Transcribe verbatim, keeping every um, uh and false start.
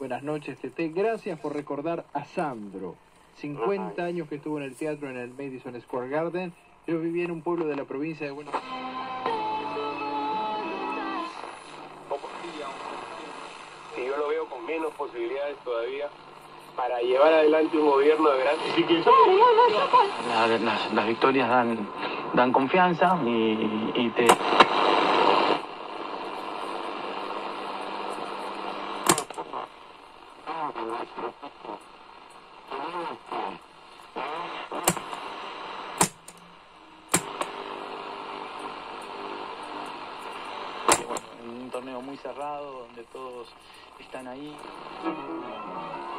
buenas noches, Tete. Gracias por recordar a Sandro. cincuenta años que estuvo en el teatro en el Madison Square Garden. Yo vivía en un pueblo de la provincia de Buenos Aires. Sí, yo lo veo con menos posibilidades todavía para llevar adelante un gobierno de grandes. Así que La, las, las victorias dan, dan confianza y, y te... Un torneo muy cerrado donde todos están ahí.